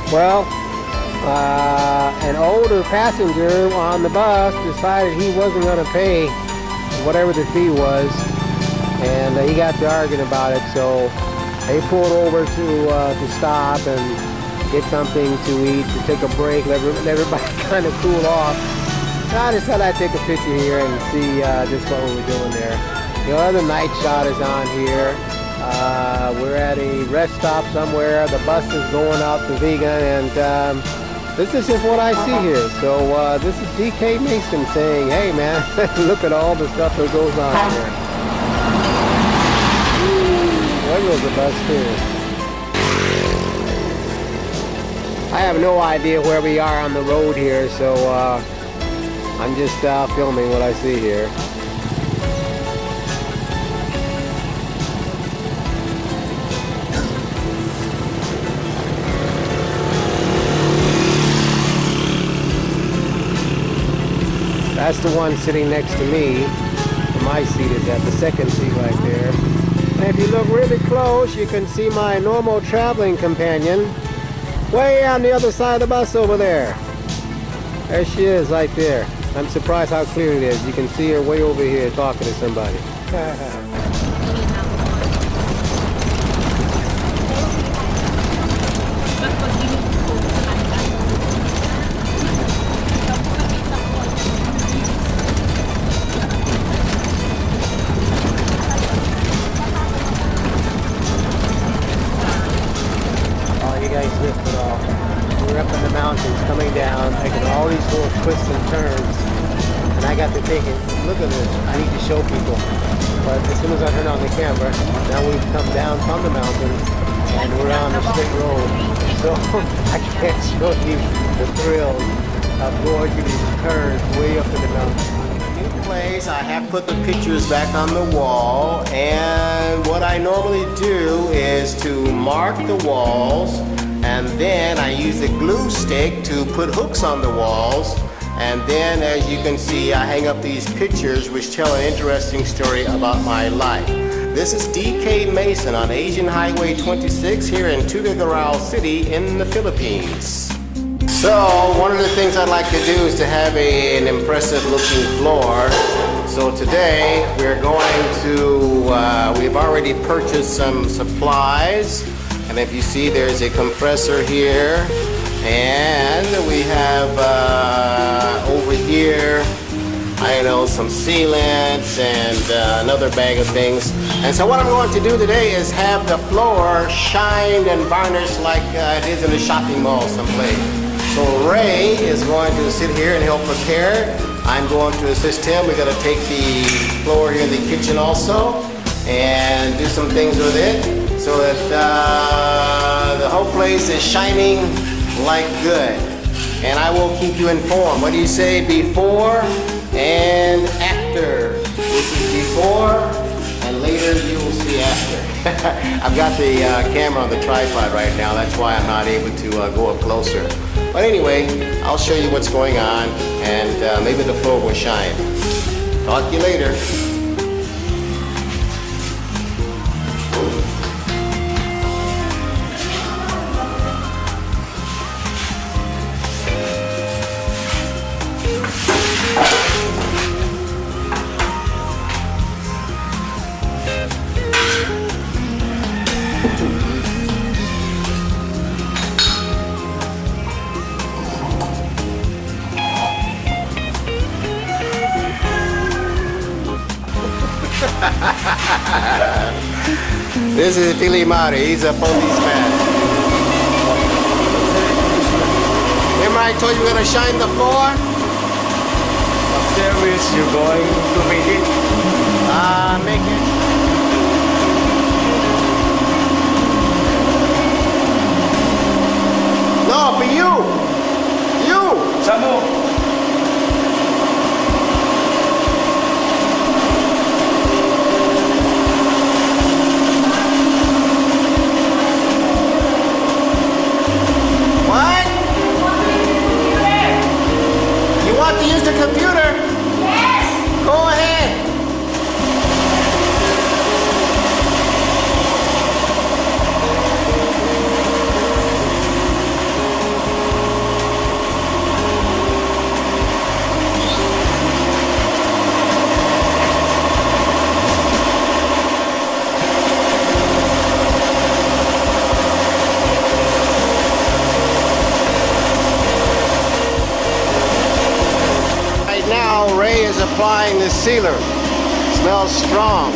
Well, an older passenger on the bus decided he wasn't going to pay whatever the fee was, and he got to arguing about it. So they pulled over to stop and get something to eat, to take a break, let everybody kind of cool off. So I decided I'd take a picture here and see just what we were doing there. The other night shot is on here. We're at a rest stop somewhere. The bus is going out to Vegan, and this is just what I see here. So this is D.K. Mason saying, hey man, look at all the stuff that goes on here. There goes the bus too. I have no idea where we are on the road here, so I'm just filming what I see here. That's the one sitting next to me. My seat is at the second seat right there. And if you look really close, you can see my normal traveling companion way on the other side of the bus over there. There she is right there. I'm surprised how clear it is. You can see her way over here talking to somebody. We're up in the mountains coming down, making all these little twists and turns, and I got to thinking, look at this, I need to show people. But as soon as I turn on the camera, now we've come down from the mountain and we're on the straight road, so I can't show you the thrills of going through these turns way up in the mountain. In place, I have put the pictures back on the wall, and what I normally do is to mark the walls, and then I use a glue stick to put hooks on the walls, and then as you can see I hang up these pictures which tell an interesting story about my life. This is D.K. Mason on Asian Highway 26 here in Tuguegarao City in the Philippines. So one of the things I'd like to do is to have an impressive looking floor. So today we're going to, we've already purchased some supplies. And if you see, there's a compressor here, and we have over here, I know, some sealants and another bag of things. And so what I'm going to do today is have the floor shined and varnished like it is in a shopping mall someplace. So Ray is going to sit here and help prepare. I'm going to assist him. We're going to take the floor here in the kitchen also and do some things with it, so that the whole place is shining like good. And I will keep you informed. What do you say? Before and after. This is before, and later you will see after. I've got the camera on the tripod right now. That's why I'm not able to go up closer. But anyway, I'll show you what's going on, and maybe the floor will shine. Talk to you later. This is Philly Mari, he's a policeman. Remember I told you we're gonna shine the floor? What service you going to make it? Make it. No, for you! You! Samu! Want to use the computer? Yes! Go ahead. is applying the sealer. Smells strong.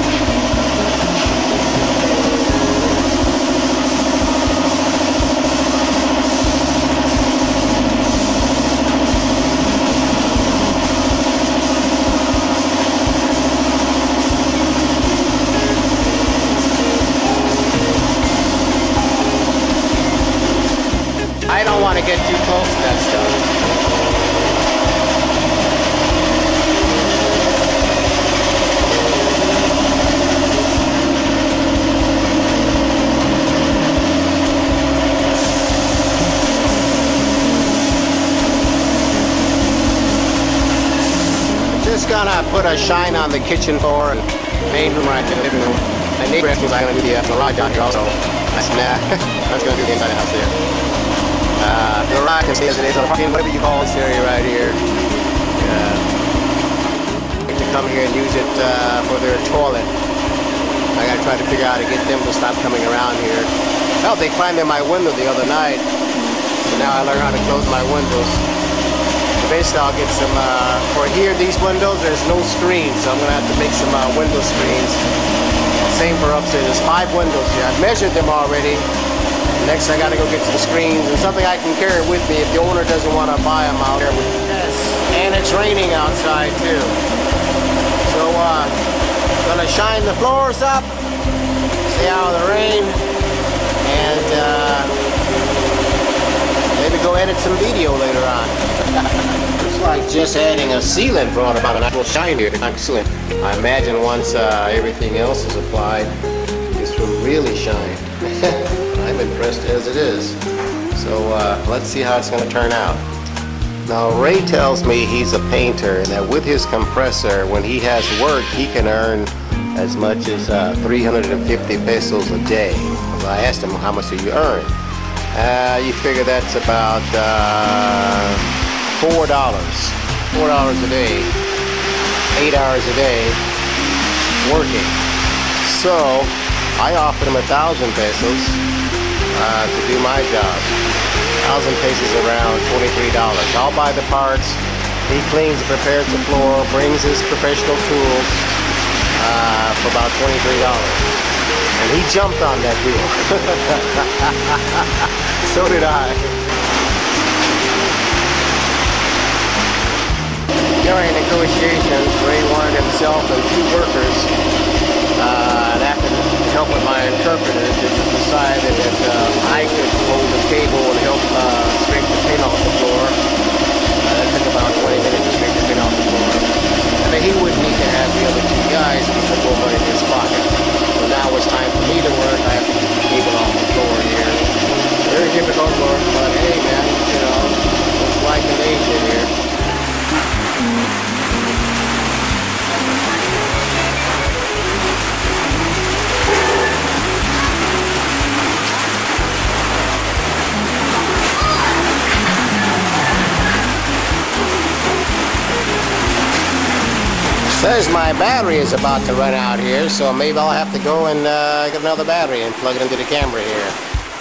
I don't want to get too close to that stuff. Just gonna put a shine on the kitchen floor and main room right in the living room. My neighbor asked me if I'm gonna do the garage out here also. I said, nah, I was gonna do the inside of the house there. The garage can stay as it is, or whatever you call this area right here. To come here and use it for their toilet. I gotta try to figure out how to get them to stop coming around here. Well, they climbed in my window the other night, so now I learned how to close my windows. So basically, I'll get some, for here, these windows, there's no screens, so I'm gonna have to make some window screens. Same for upstairs, there's 5 windows here. I've measured them already. Next, I gotta go get some screens and something I can carry with me if the owner doesn't want to buy them out there. Yes, and it's raining outside too. So, gonna shine the floors up, stay out of the rain, and maybe go edit some video later on. It's like just adding a sealant brought about an actual shine here. Excellent. I imagine once everything else is applied, this will really shine. I'm impressed as it is. So let's see how it's going to turn out. Now Ray tells me he's a painter and that with his compressor, when he has work, he can earn as much as 350 pesos a day. So I asked him, how much do you earn? You figure that's about $4. $4 a day, 8 hours a day working. So I offered him 1,000 pesos to do my job. 1,000 pesos around $23. I'll buy the parts. He cleans and prepares the floor, brings his professional tools for about $23. And he jumped on that deal. So did I. During negotiations, Ray wanted himself and 2 workers. And after help with my interpreter, it was decided that I could hold the table and help scrape the paint off the floor. That took about 20 minutes to scrape the paint off the floor. I mean, he wouldn't need to have the other 2 guys to put more money in his pocket. So now it's time for me to work. I have to keep the table off the floor here. Very difficult work, but hey man, you know, it's like an Asian here. Says my battery is about to run out here, so maybe I'll have to go and get another battery and plug it into the camera here.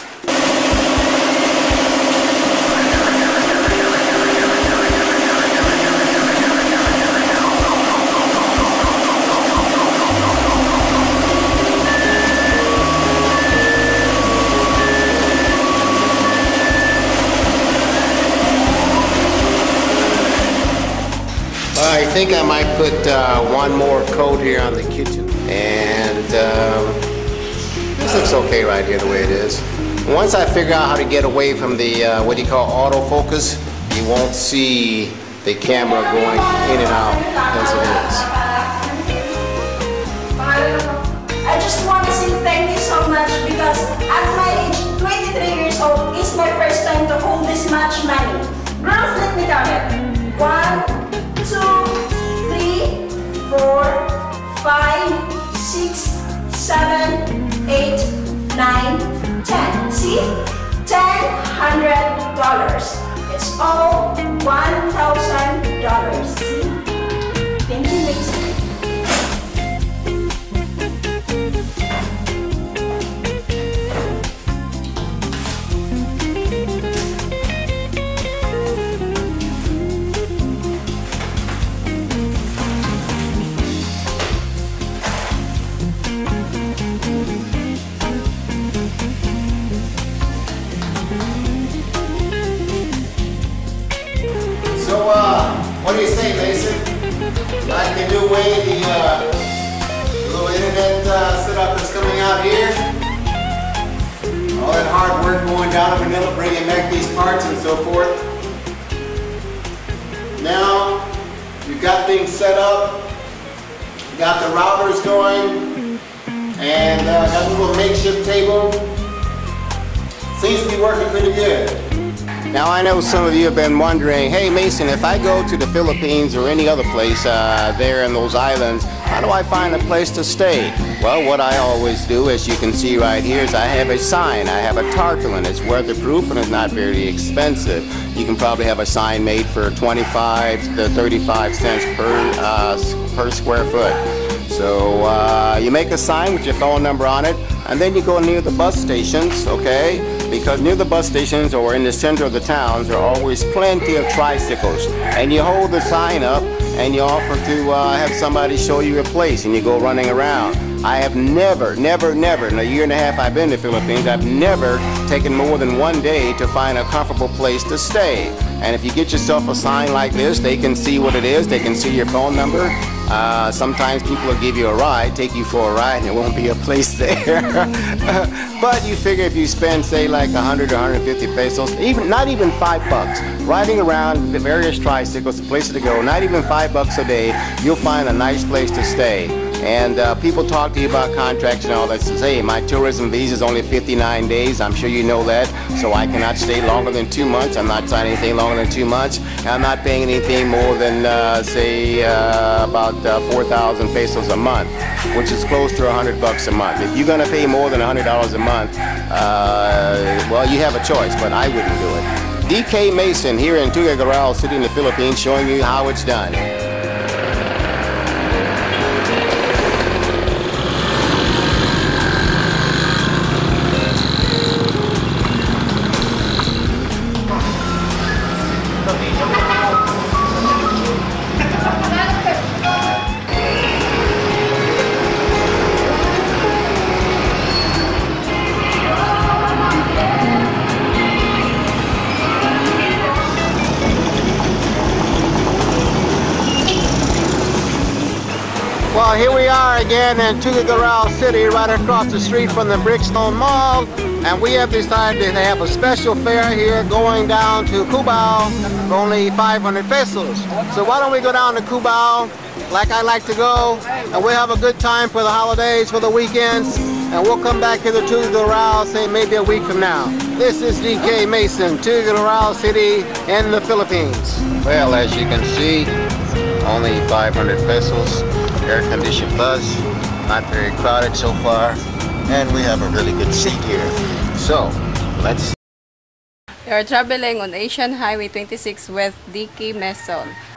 I think I might put one more coat here on the kitchen, and this looks okay right here the way it is. Once I figure out how to get away from the what do you call autofocus, you won't see the camera going in and out as it is. I just want to say thank you so much because at my age, 23 years old, it's my first time to hold this much money. Girls, let me count it. 1, 2, 3, 4, 5, 6, 7, 8, 9, 10. See? $1,000. It's all $1,000. See? Thank you, ladies. Mason. Like the new way, the little internet setup that's coming out here. All that hard work going down to Manila, bringing back these parts and so forth. Now, you've got things set up. You got the routers going. And got a little makeshift table. Seems to be working pretty good. Now I know some of you have been wondering, hey Mason, if I go to the Philippines or any other place there in those islands, how do I find a place to stay? Well, what I always do, as you can see right here, is I have a sign. I have a tarpaulin. It's weatherproof and it's not very expensive. You can probably have a sign made for 25 to 35 cents per square foot. So you make a sign with your phone number on it, and then you go near the bus stations, okay? Because near the bus stations or in the center of the towns there are always plenty of tricycles. And you hold the sign up and you offer to have somebody show you a place, and you go running around. I have never, in a year and a half I've been to the Philippines, I've never taken more than one day to find a comfortable place to stay. And if you get yourself a sign like this, they can see what it is, they can see your phone number. Sometimes people will give you a ride, take you for a ride, and there won't be a place there. But you figure if you spend, say, like 100 or 150 pesos, not even $5, riding around the various tricycles, places to go, not even $5 a day, you'll find a nice place to stay. And people talk to you about contracts and all that. Says, hey, my tourism visa is only 59 days. I'm sure you know that. So I cannot stay longer than 2 months. I'm not signing anything longer than 2 months. And I'm not paying anything more than, say, about 4,000 pesos a month, which is close to $100 a month. If you're going to pay more than $100 a month, well, you have a choice, but I wouldn't do it. DK Mason here in Tuguegarao City in the Philippines, showing you how it's done. Well, here we are again in Tuguegarao City, right across the street from the Brickstone Mall, and we have decided to have a special fare here going down to Cubao for only 500 pesos. So why don't we go down to Cubao, like I like to go, and we'll have a good time for the holidays, for the weekends, and we'll come back to the Tuguegarao, say maybe a week from now. This is DK Mason, Tuguegarao City in the Philippines. Well, as you can see, only 500 pesos. Air-conditioned bus, not very crowded so far, and we have a really good seat here. So, let's... You're traveling on Asian Highway 26 with DK Mason.